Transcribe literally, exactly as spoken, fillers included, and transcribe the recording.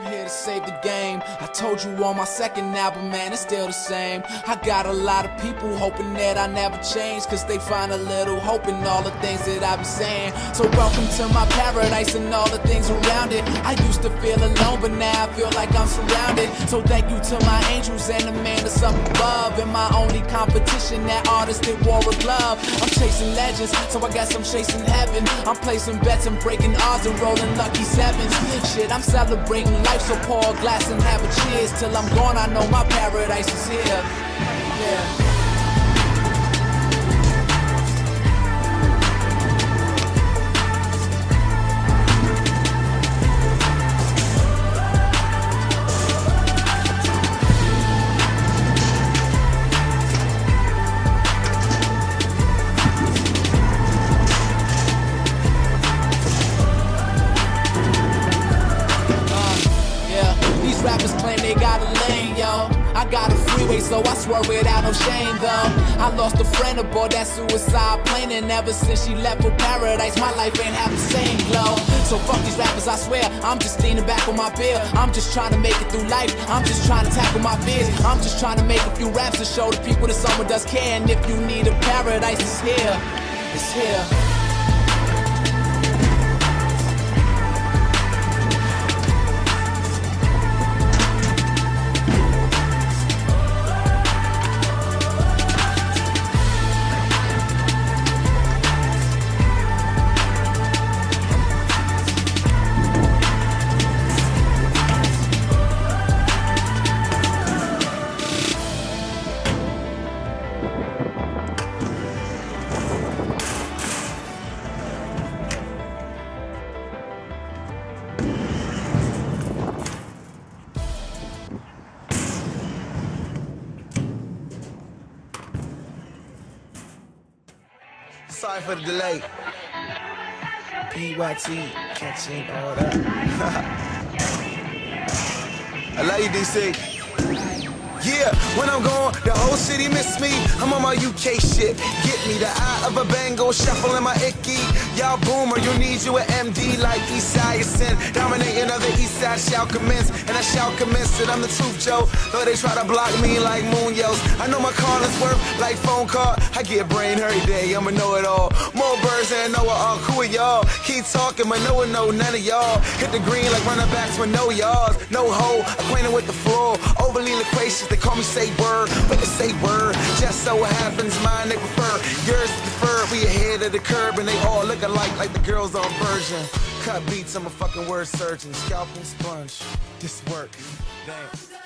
here to save the game. I told you on my second album, man, it's still the same. I got a lot of people hoping that I never change, cause they find a little hope in all the things that I be saying. So welcome to my paradise and all the things around it. I used to feel alone, but now I feel like I'm surrounded. So thank you to my angels and the man that's up above. And my only competition, that artist that wore a glove. I'm chasing legends, so I guess I'm chasing heaven. I'm placing bets and breaking odds and rolling lucky sevens. Shit, I'm celebrating life, so pour a glass and have a cheers. Till I'm gone, I know my paradise is here. Yeah. Rappers claim they got a lane, yo. I got a freeway, so I swerve without no shame, though. I lost a friend aboard that suicide plane, and ever since she left for paradise, my life ain't have the same glow. So fuck these rappers, I swear, I'm just leaning back on my bill. I'm just trying to make it through life, I'm just trying to tackle my fears. I'm just trying to make a few raps to show the people that someone does care. And if you need a paradise, it's here, it's here. Sorry for the delay. P Y T, catching all that. I love you, D C. Yeah, when I'm gone, the whole city miss me. I'm on my U K shit. Get me the eye of a Bengal shuffle in my icky. Y'all boomer, you need you an M D like Eastside Sin. Dominating of the Eastside shall commence, and I shall commence it. I'm the truth, Joe. Though they try to block me like moon yells. I know my call is worth like phone call. I get brain every day, I'ma know it all. More birds than Noah, all cool with y'all. Keep talking, but no one know none of y'all. Hit the green like running backs with no yards. No hole, acquainted with the floor. Overly loquacious, they call me say word, but they say word. Just so happens mine they prefer. Yours is preferred, we ahead of the curb, and they all look alike like the girls on Virgin. Cut beats, I'm a fucking word surgeon. Scalpel sponge, this work. Damn.